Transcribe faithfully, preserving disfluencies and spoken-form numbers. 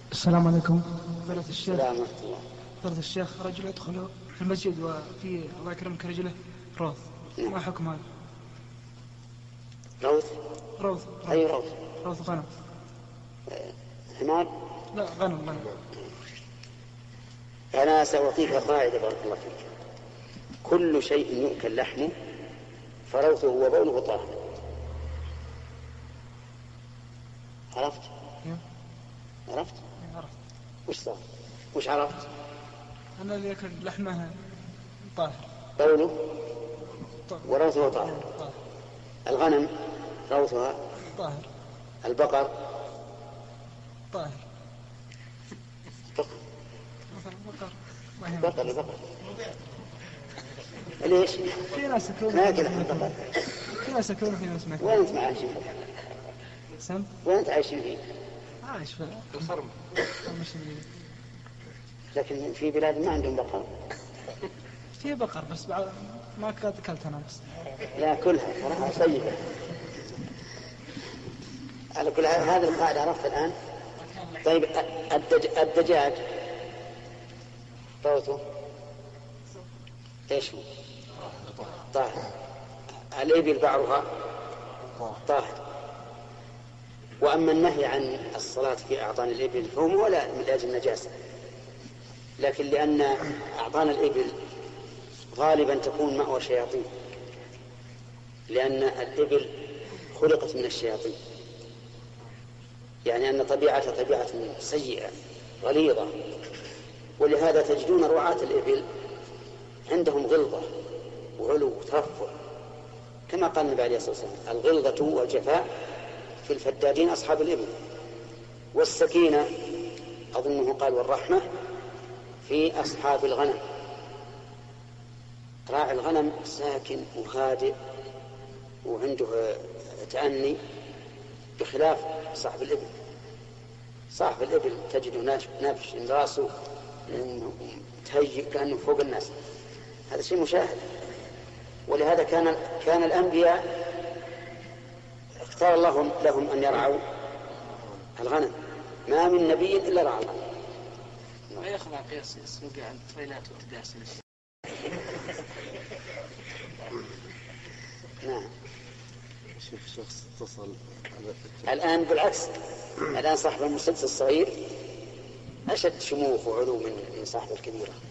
السلام عليكم فضيلة الشيخ. السلام ورحمة الله. فضيلة الشيخ، رجل يدخل المسجد وفي الله يكرمك رجله روث، نعم. ما حكم هذا؟ روث؟ روث أي روث؟ روث غنم. آه، حمار؟ لا، غنم غنم. أنا سأعطيك قاعدة بارك الله فيك. كل شيء يؤكل لحمه فروثه وبوله طاهر. عرفت؟ عرفت؟ عرفت. وش صار؟ وش عرفت؟ أنا اللي يأكل لحمه طاهر، بوله طاهر. وروثه طاهر. طاهر. الغنم روثها طاهر. البقر طاهر. بقر مثلا بقر ما هي بقر البقر ليش؟ في ناس يكونوا ما يأكل لحم البقر. في ناس يكونوا في ناس ما يكونوا. وين أنت عايشين فيه؟ سم وين أنت عايشين فيه؟ عايش في الخرم. مش لكن في بلاد ما عندهم بقر. في بقر بس بعد ما قد أكلت أنا بس. لا كلها صراحة طيبة. على كل حال هذه القاعدة عرفت الآن. طيب الدج... الدجاج روثه ايش هو؟ طاهر. الإبل بعرها طاهر. وأما النهي عن الصلاة في أعطان الإبل فهو ولا من أجل النجاسة، لكن لأن أعطان الإبل غالبا تكون مأوى شياطين، لأن الإبل خلقت من الشياطين، يعني أن طبيعتها طبيعة سيئة غليظة، ولهذا تجدون رعاة الإبل عندهم غلظة وعلو وترفع، كما قال النبي عليه الصلاة والسلام: الغلظة والجفاء في الفدادين أصحاب الإبل، والسكينة أظنه قال والرحمة في أصحاب الغنم. راعي الغنم ساكن وهادئ وعنده تأني، بخلاف صاحب الإبل. صاحب الإبل تجده نابش راسه تهيئ كأنه فوق الناس. هذا شيء مشاهد. ولهذا كان كان الأنبياء اختار الله لهم أن يرعوا الغنم، ما من نبي إلا رعى الغنم. ما يخضع قياس السوق عن الطفيلات والتداسل. نعم. شيخ شخص اتصل الآن بالعكس، الآن صاحب المسدس الصغير أشد شموخ وعلو من صاحب الكبيرة.